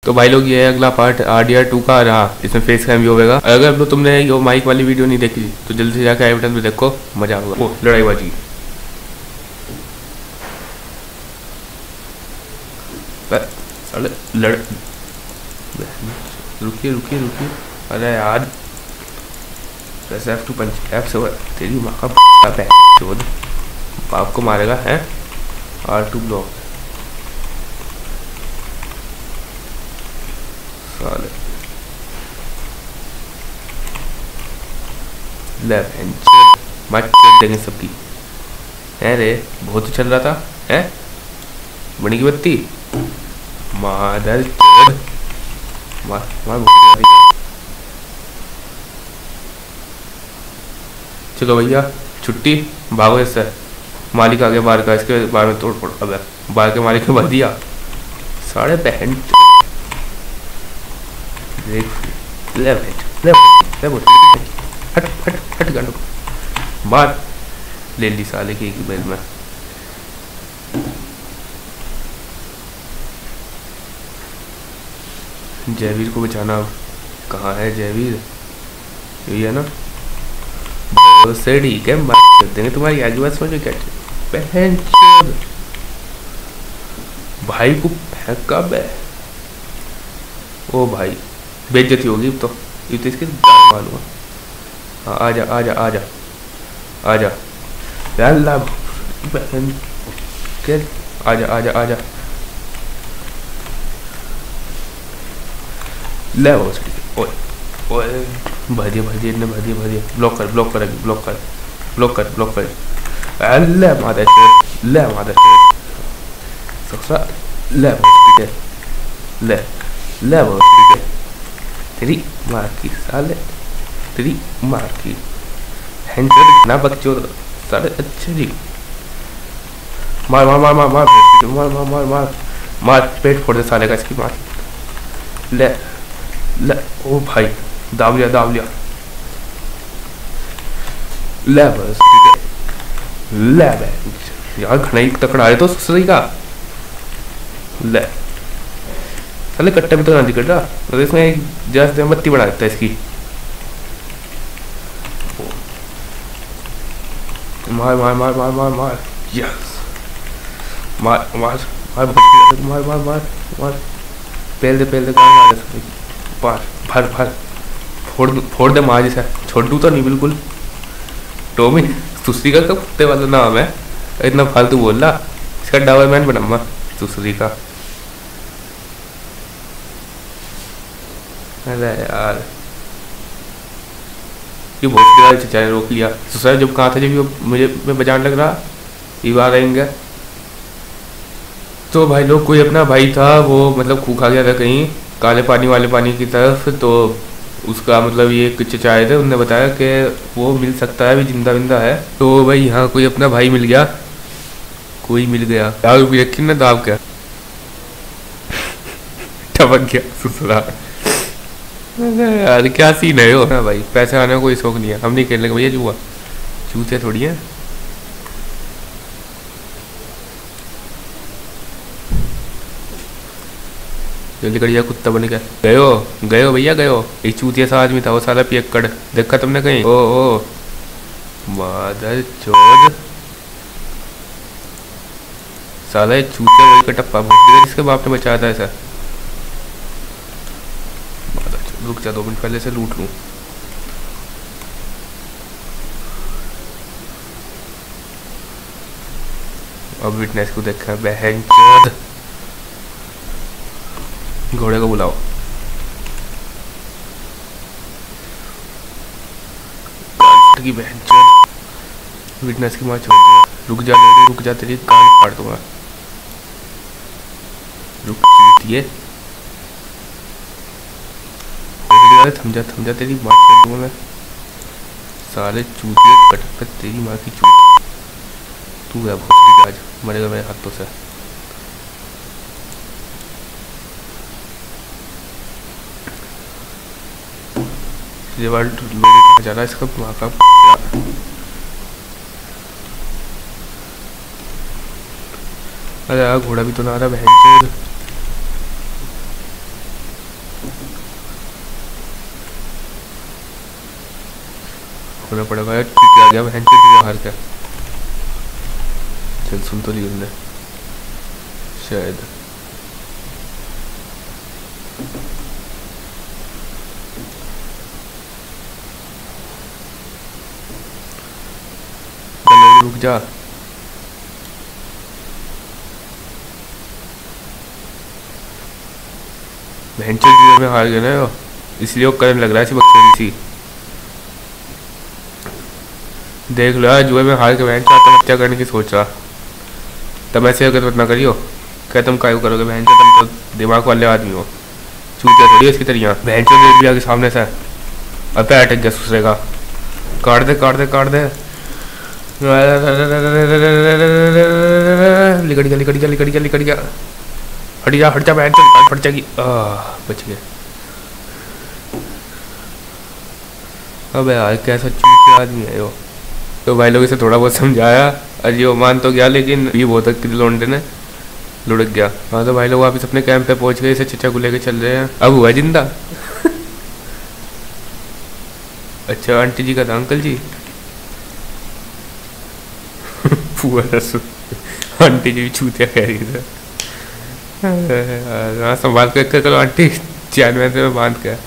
तो भाई लोग ये अगला पार्ट RDR2 का रहा, इसमें फेस कैम भी होगा। अगर तुमने ये माइक वाली वीडियो नहीं देखी तो जल्दी से जाकर आई बटन पे देखो, मजा आएगा। ओ लड़ाईबाजी, लड़ रुकिए रुकिए रुकिए, अरे यार F2 पंच F से तेरी माँ का चोद बाप को मारेगा है। R2 ब्लॉक साले मत देंगे सबकी है रे। बहुत चल रहा था है बनी की बत्ती मादर मार मार। चलो भैया छुट्टी, भागो इससे। मालिक आ गया बाहर का, इसके बारे में तोड़ फोड़। अब बाहर के मालिक ने भर दिया साढ़े बहन। हट हट हट गांडो मार, ले ली साले की एक बैल में। जयवीर को बचाना। कहाँ है जयवीर? यही है ना, से ठीक है मार देंगे तुम्हारी आजूबाजू में। क्या बहन भाई को फेंका बे। ओ भाई बेइज्जती होगी तो ये तो इसके मालूम। हाँ आजा आजा आजा आजा अल्लाह बहन के, आजा आजा आजा ले वो। ओए ओए भरिए भरिए ने भरिए भरिए। ब्लॉक कर ब्लॉक कर ब्लॉक कर ब्लॉक कर ब्लॉक कर। ले मादर ले मादर सक्सा ले ले ले वो तेरी मार की साले, तेरी मार की हैंड ना बच्चों साले। अच्छे जी मार मार मार मार मार मार मार मार मार मार, पेट फोड़ दे साले का इसकी मार। ले ले ओ भाई दाब लिया ले बस ले यार। घना ही तकड़ा है तो ससुरी का ले साले कट्टे में तो ना दिक्कत रहा, तो इसमें जैसे बत्ती बना देता है इसकी। मार मार मार मार मार मार यस मार मार मार मार मार मार मार पेल दे मार भर भर फोड़ दे मार जैसा। छोड़ू तो नहीं बिल्कुल। टॉमी सुसरी का कुत्ते वाला नाम है, इतना फालतू बोल रहा। इसका डबल बनाऊंगा सुसरी का। अरे यार ये बहुत चचा ने रोक लिया। सुसरा जब कहा था, जब मुझे मैं बजाने लग रहा ये बार आएंगे। तो भाई लोग कोई अपना भाई था, वो मतलब खू खा गया था कहीं काले पानी वाले पानी की तरफ। तो उसका मतलब ये कुछ चचाए थे, उनने बताया कि वो मिल सकता है, अभी जिंदा विंदा है। तो भाई यहाँ कोई अपना भाई मिल गया, कोई मिल गया यार। यकीन ना दाब क्या टपक गया ससुरा। यार क्या सीन है हो ना भाई, पैसे आने का कोई शौक नहीं है। हम नहीं खेलने का भैया जुआ, चूते थोड़ी है। जल्दी करिए कुत्ता बन गया। गयो भैया गयो। एक चूतिया सा आदमी था वो साला पियक्कड़, देखा तुमने कहीं? ओ मादर चोद साला चूतिया वही का टप्पा इसके बाप ने बचाया था ऐसा। रुक जा 2 मिनट पहले से लूट लूं। अब विटनेस को देखा बहन चोद। घोड़े को बुलाओ। की बहन चोद विटनेस की माँ छोड़ दूंगा। रुक जा तेरी कान फाड़ दूंगा। रुक ये थम जा तेरी माँ छोड़ दूंगा मैं। साले चूतिए कटक तेरी माँ की चूत। तू है बहुत आज मरेगा मेरे हाथों से। ये वर्ल्ड कहा जा रहा है इसका वहाँ का। अरे यार घोड़ा भी तो ना आ रहा बहन। होना पड़ेगा यार, क्या गया बहन चोद बाहर क्या। चल सुन तो ली उसने शायद। रुक जा। बहन चोद में हार गया ना, इसलिए वो करने लग रहा है बकचोदी सी। देख लो यार, जुए में हार के बहन चाहता हत्या करने की सोच रहा। तब ऐसे अगर मत ना करियो, क्या तुम काय करोगे बहन चोद, तुम तो दिमाग वाले आदमी हो। चूतिया थोड़ी इसकी तरह बहन चोद देख लिया के सामने से, और पैर अटक गया दूसरे का। काट दे काट दे काट दे। लिकट गया लिकट गया लिकट गया लिकट गया। हट जा बहन चोद, फट जाएगी। बच गए। अबे यार कैसा चूतिया आदमी है वो। तो भाई लोग इसे थोड़ा बहुत समझाया, अजी वो मान तो गया, लेकिन ये बहुत लोंडे ने लुढ़क गया। हाँ तो भाई लोग वापस अपने कैंप पे पहुंच गए, इसे चचा को लेके चल रहे हैं। अब हुआ जिंदा। अच्छा आंटी जी का था, अंकल जी। आंटी जी भी चूतिया कह रही थी। हाँ संभाल कर करो आंटी, चैन वैन में बांध के।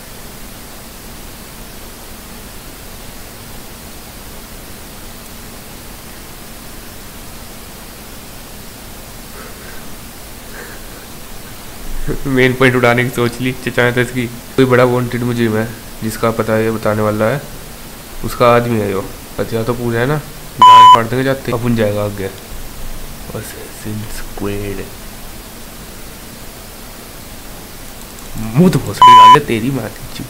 मेन पॉइंट उड़ाने की सोच ली चचा ने तो इसकी। कोई बड़ा वांटेड मुझे मैं जिसका पता है ये बताने वाला है, उसका आदमी है यो। अच्छा तो पूरा है ना, गाल फाड़ देंगे जाते अपन जाएगा आगे। स्क्वाड मुंह तो भोसड़ी डाल दे तेरी माँ की।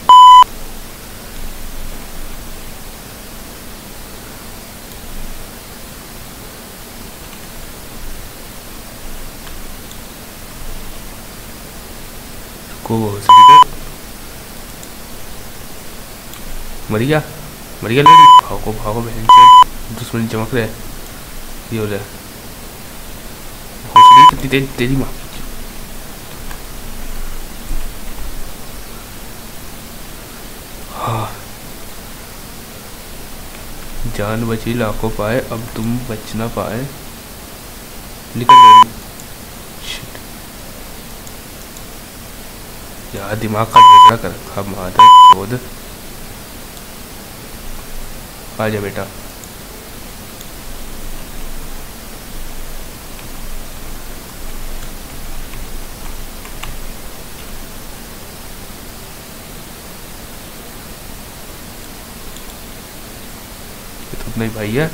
मर गया भागो भागो बहन चोद, दुश्मन चमक रहे। ये हो रहा है तेरी माँ। हाँ जान बची लाखों पाए, अब तुम बच ना पाए। निकल यार, दिमाग का ढेकड़ा कर रखा माता चोद। आजा बेटा। ये तो अपना ही भाई है।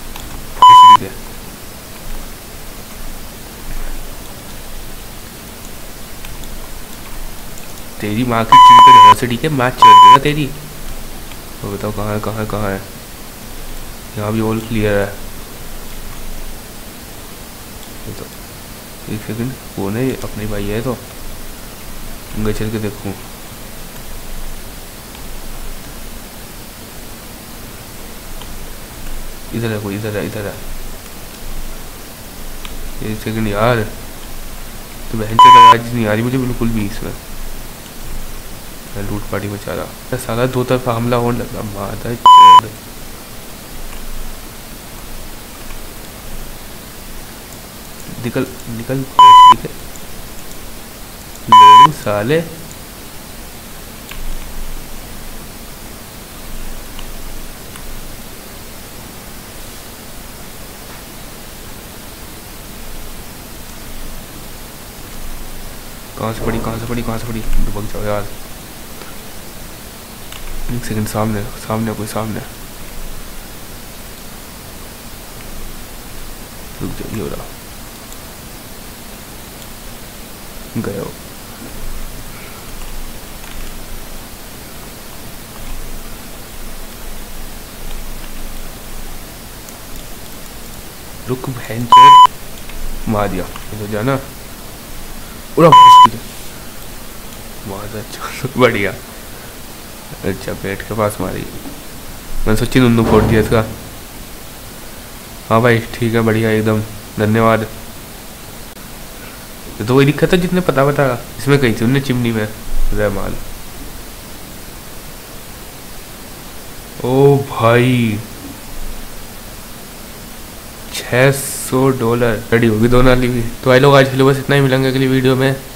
तेरी माँ की चीज तो यूनिवर्सिटी के मैच चल देगा तेरी। तो बताओ कहाँ है कहाँ है कहाँ है। यहाँ भी ऑल क्लियर है। तो एक सेकंड, कौन है अपने भाई है तो मैं चल के देखूँ। इधर है कोई, इधर है इधर है। एक सेकंड यार, तो बहन से आवाज नहीं आ रही मुझे बिल्कुल भी इसमें। लूट पार्टी मचा रहा सारा, दो तरफा हमला होने लगा माता। निकल निकल साले। कहाँ से पड़ी कहाँ से पड़ी कहाँ से पड़ी, दुबक जाओ यार। एक सेकंड, सामने सामने कोई सामने। रुक जाओ, ये हो रहा गया। रुक बहन चोद, मार दिया तो जाना। उड़ा मार, अच्छा बढ़िया। अच्छा पेट के पास मारी, मैंने सोची नुन्नू फोड़ दिया इसका। हाँ भाई ठीक है, बढ़िया एकदम, धन्यवाद। तो वही दिक्कत है जितने पता बता इसमें कहीं थी उनने चिमनी में। जयमाल। ओ भाई $600 रेडी होगी दोनों वाली भी। तो आई लोग आज के लिए बस इतना ही, मिलेंगे अगली वीडियो में।